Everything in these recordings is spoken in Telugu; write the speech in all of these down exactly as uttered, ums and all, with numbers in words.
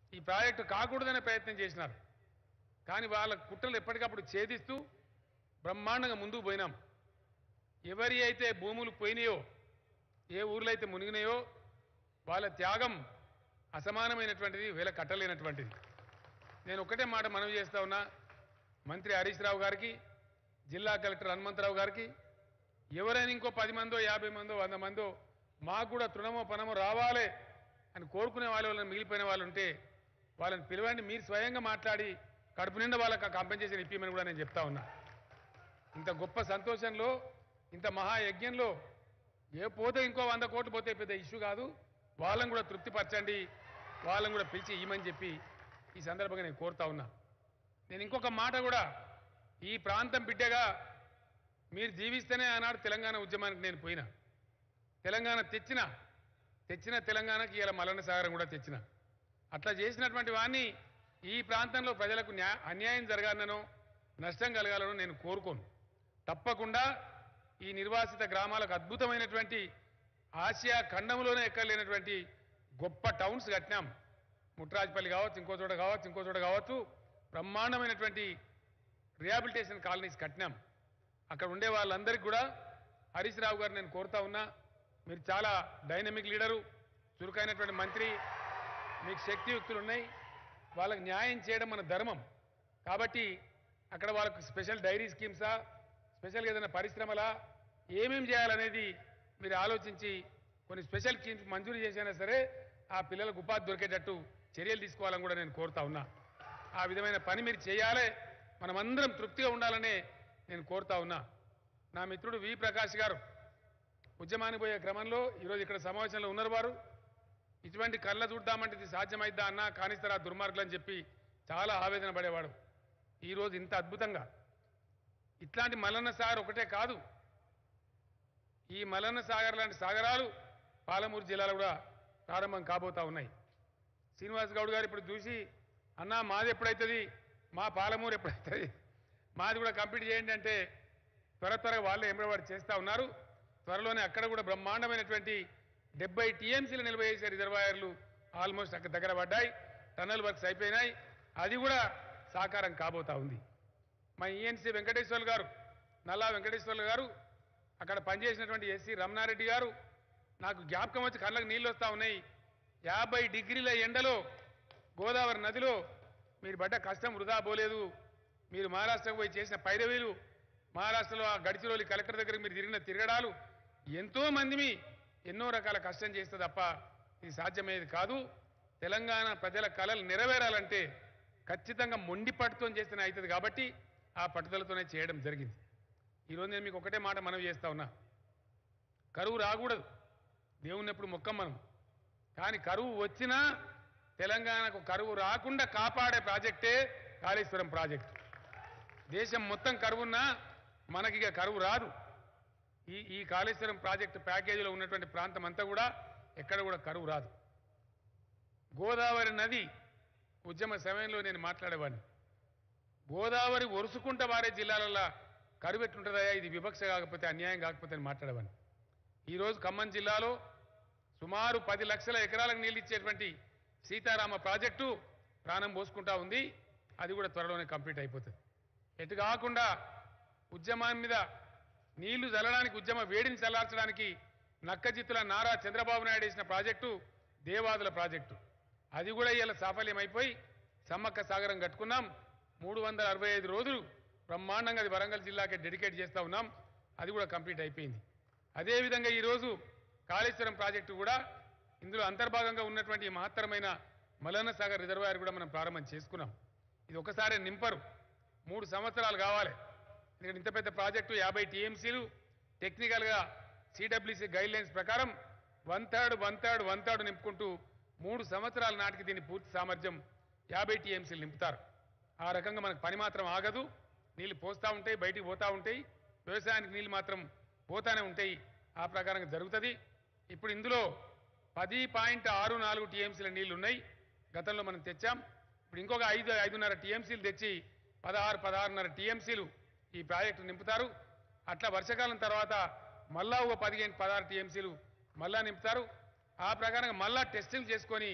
ఈ ప్రాజెక్టు కాకూడదనే ప్రయత్నం చేసినారు. కానీ వాళ్ళ కుట్రలు ఎప్పటికప్పుడు ఛేదిస్తూ బ్రహ్మాండంగా ముందుకు పోయినాం. ఎవరి అయితే భూములు పోయినాయో, ఏ ఊర్లో అయితే మునిగినాయో వాళ్ళ త్యాగం అసమానమైనటువంటిది, వేల కట్టలేనటువంటిది. నేను ఒకటే మాట మనవి చేస్తా ఉన్నా, మంత్రి హరీష్ రావు గారికి, జిల్లా కలెక్టర్ హనుమంతరావు గారికి, ఎవరైనా ఇంకో పది మందో యాభై మందో వంద మందో మాకు కూడా తృణమో పనమో రావాలి అని కోరుకునే వాళ్ళు వాళ్ళని మిగిలిపోయిన వాళ్ళు ఉంటే వాళ్ళని పిలవండి, మీరు స్వయంగా మాట్లాడి కడుపు నిండా వాళ్ళకి కాంపెన్సేషన్ ఇప్పిమని కూడా నేను చెప్తా ఉన్నా. ఇంత గొప్ప సంతోషంలో, ఇంత మహాయజ్ఞంలో ఏ పోతే ఇంకో వంద కోట్లు పోతే పెద్ద ఇష్యూ కాదు, వాళ్ళని కూడా తృప్తిపరచండి, వాళ్ళని కూడా పిలిచి ఇవ్వమని చెప్పి ఈ సందర్భంగా నేను కోరుతా ఉన్నా. నేను ఇంకొక మాట కూడా, ఈ ప్రాంతం బిడ్డగా మీరు జీవిస్తేనే ఆనాడు తెలంగాణ ఉద్యమానికి నేను పోయినా, తెలంగాణ తెచ్చిన తెచ్చిన తెలంగాణకి ఇలా మల్లన్న సాగరం కూడా తెచ్చిన. అట్లా చేసినటువంటి వాడిని ఈ ప్రాంతంలో ప్రజలకు న్యా అన్యాయం జరగాలనో నష్టం కలగాలనో నేను కోరుకోను. తప్పకుండా ఈ నిర్వాసిత గ్రామాలకు అద్భుతమైనటువంటి ఆసియా ఖండంలోనే ఎక్కలేనటువంటి గొప్ప టౌన్స్ కట్టినాం. ముట్రాజ్పల్లి కావచ్చు, ఇంకో చోట కావచ్చు, ఇంకో చోట కావచ్చు, బ్రహ్మాండమైనటువంటి రిహాబిలిటేషన్ కాలనీస్ కట్టినాం. అక్కడ ఉండే వాళ్ళందరికీ కూడా హరీష్ రావు గారు నేను కోరుతా ఉన్నా, మీరు చాలా డైనమిక్ లీడరు, చురుకైనటువంటి మంత్రి, మీకు శక్తియుక్తులు ఉన్నాయి, వాళ్ళకి న్యాయం చేయడం మన ధర్మం. కాబట్టి అక్కడ వాళ్ళకు స్పెషల్ డైరీ స్కీమ్సా, స్పెషల్గా ఏదైనా పరిశ్రమలా, ఏమేమి చేయాలనేది మీరు ఆలోచించి కొన్ని స్పెషల్ స్కీమ్స్ మంజూరు చేసినా సరే ఆ పిల్లలకు ఉపాధి దొరికేటట్టు చర్యలు తీసుకోవాలని కూడా నేను కోరుతా ఉన్నా. ఆ విధమైన పని మీరు చేయాలి, మనమందరం తృప్తిగా ఉండాలనే నేను కోరుతా ఉన్నా. నా మిత్రుడు వి ప్రకాష్ గారు ఉద్యమానికి పోయే క్రమంలో ఈరోజు ఇక్కడ సమావేశంలో ఉన్నారు. వారు ఇటువంటి కళ్ళ చూద్దామంటే ఇది సాధ్యమైద్దా అన్నా కానిస్తారా దుర్మార్గులు అని చెప్పి చాలా ఆవేదన పడేవాడు. ఈరోజు ఇంత అద్భుతంగా ఇట్లాంటి మల్లన్న సాగర్ ఒకటే కాదు, ఈ మల్లన్న సాగర్ లాంటి సాగరాలు పాలమూరు జిల్లాలో కూడా ప్రారంభం కాబోతా ఉన్నాయి. శ్రీనివాస్ గౌడ్ గారు ఇప్పుడు చూసి, అన్నా మాది ఎప్పుడైతుంది, మా పాలమూరు ఎప్పుడైతుంది, మాది కూడా కంప్లీట్ చేయండి అంటే త్వర త్వరగా వాళ్ళే ఎంబడవాడు చేస్తూ ఉన్నారు. త్వరలోనే అక్కడ కూడా బ్రహ్మాండమైనటువంటి డెబ్బై టీఎంసీలు నిల్వ చేసే రిజర్వాయర్లు ఆల్మోస్ట్ అక్కడ దగ్గర పడ్డాయి, టన్నల్ వర్క్స్ అయిపోయినాయి, అది కూడా సాకారం కాబోతా ఉంది. మా ఈఎన్సీ వెంకటేశ్వర్లు గారు, నల్లా వెంకటేశ్వర్లు గారు, అక్కడ పనిచేసినటువంటి ఎస్సీ రమణారెడ్డి గారు, నాకు జ్ఞాపకం వచ్చి కళ్ళకు నీళ్ళు వస్తూ ఉన్నాయి. యాభై డిగ్రీల ఎండలో గోదావరి నదిలో మీరు పడ్డ కష్టం వృధా పోలేదు. మీరు మహారాష్ట్రకు పోయి చేసిన పైరవీలు, మహారాష్ట్రలో ఆ గడిచిరోలి కలెక్టర్ దగ్గర మీరు తిరిగిన తిరగడాలు, ఎంతో మందిని ఎన్నో రకాల కష్టం చేస్తే తప్ప ఇది సాధ్యమయ్యేది కాదు. తెలంగాణ ప్రజల కలలు నెరవేరాలంటే ఖచ్చితంగా మొండి పట్టుతో చేస్తేనే అవుతుంది. కాబట్టి ఆ పట్టుదలతోనే చేయడం జరిగింది. ఈరోజు నేను మీకు ఒకటే మాట మనవి చేస్తా ఉన్నా, కరువు రాకూడదు, దేవుణ్ణి ఎప్పుడు మొక్కం మనం. కానీ కరువు వచ్చినా తెలంగాణకు కరువు రాకుండా కాపాడే ప్రాజెక్టే కాళేశ్వరం ప్రాజెక్టు. దేశం మొత్తం కరువున్నా మనకిక కరువు రాదు. ఈ ఈ కాళేశ్వరం ప్రాజెక్టు ప్యాకేజీలో ఉన్నటువంటి ప్రాంతం అంతా కూడా ఎక్కడ కూడా కరువు రాదు. గోదావరి నది ఉద్యమ సమయంలో నేను మాట్లాడేవాడిని, గోదావరి ఒరుసుకుంట వారే జిల్లాలలో కరువు ఎట్లుంటుందయా, ఇది వివక్ష కాకపోతే అన్యాయం కాకపోతే అని మాట్లాడేవాడిని. ఈరోజు ఖమ్మం జిల్లాలో సుమారు పది లక్షల ఎకరాలకు నీళ్ళు ఇచ్చేటువంటి సీతారామ ప్రాజెక్టు ప్రాణం పోసుకుంటా ఉంది. అది కూడా త్వరలోనే కంప్లీట్ అయిపోతుంది. ఎటు కాకుండా ఉద్యమం మీద నీళ్లు చల్లడానికి, ఉద్యమ వేడిని చల్లార్చడానికి నక్కజిత్తుల నారా చంద్రబాబు నాయుడు వేసిన ప్రాజెక్టు దేవాదుల ప్రాజెక్టు, అది కూడా ఇలా సాఫల్యమైపోయి సమ్మక్క సాగరం కట్టుకున్నాం. మూడు వందల అరవై ఐదు రోజులు బ్రహ్మాండంగా అది వరంగల్ జిల్లాకే డెడికేట్ చేస్తూ ఉన్నాం. అది కూడా కంప్లీట్ అయిపోయింది. అదేవిధంగా ఈరోజు కాళేశ్వరం ప్రాజెక్టు కూడా ఇందులో అంతర్భాగంగా ఉన్నటువంటి ఈ మహత్తరమైన మల్లన్న సాగర్ రిజర్వాయర్ కూడా మనం ప్రారంభం చేసుకున్నాం. ఇది ఒకసారి నింపరు, మూడు సంవత్సరాలు కావాలి. ఎందుకంటే ఇంత పెద్ద ప్రాజెక్టు యాభై టీఎంసీలు టెక్నికల్గా సిడబ్ల్యూసీ గైడ్ లైన్స్ ప్రకారం one third one third one third నింపుకుంటూ మూడు సంవత్సరాల నాటికి దీని పూర్తి సామర్థ్యం యాభై టీఎంసీలు నింపుతారు. ఆ రకంగా మనకు పని మాత్రం ఆగదు, నీళ్ళు పోస్తూ ఉంటాయి, బయటికి పోతూ ఉంటాయి, వ్యవసాయానికి నీళ్ళు మాత్రం పోతానే ఉంటాయి. ఆ ప్రకారంగా జరుగుతుంది. ఇప్పుడు ఇందులో పది పాయింట్ ఆరు నాలుగు టీఎంసీల నీళ్లు ఉన్నాయి, గతంలో మనం తెచ్చాం. ఇప్పుడు ఇంకొక ఐదు ఐదున్నర టీఎంసీలు తెచ్చి పదహారు పదహారున్నర టీఎంసీలు ఈ ప్రాజెక్టు నింపుతారు. అట్లా వర్షాకాలం తర్వాత మళ్ళా ఒక పదిహేను పదహారు టీఎంసీలు మళ్ళా నింపుతారు. ఆ ప్రకారంగా మళ్ళా టెస్టింగ్ చేసుకొని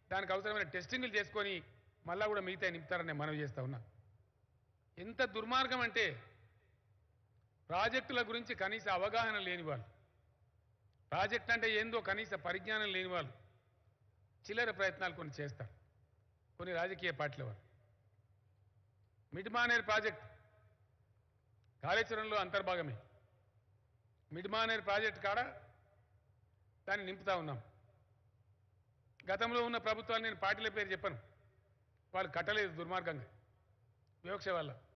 దానికి అవసరమైన టెస్టింగ్లు చేసుకొని మళ్ళా కూడా మిగతా నింపుతారని నేను మనవి చేస్తా ఉన్నా. ఎంత దుర్మార్గం అంటే ప్రాజెక్టుల గురించి కనీస అవగాహన లేని వాళ్ళు, ప్రాజెక్ట్ అంటే ఏందో కనీస పరిజ్ఞానం లేని వాళ్ళు చిల్లర ప్రయత్నాలు కొన్ని చేస్తారు కొన్ని రాజకీయ పార్టీల వాళ్ళు. మిడ్మానేర్ ప్రాజెక్ట్ కాళేశ్వరంలో అంతర్భాగమే. మిడ్మానేర్ ప్రాజెక్ట్ కాడ దాన్ని నింపుతా ఉన్నాం. గతంలో ఉన్న ప్రభుత్వాలు నేను పార్టీల పేరు చెప్పను, వాళ్ళు కట్టలేదు దుర్మార్గంగా వివక్ష వల్ల.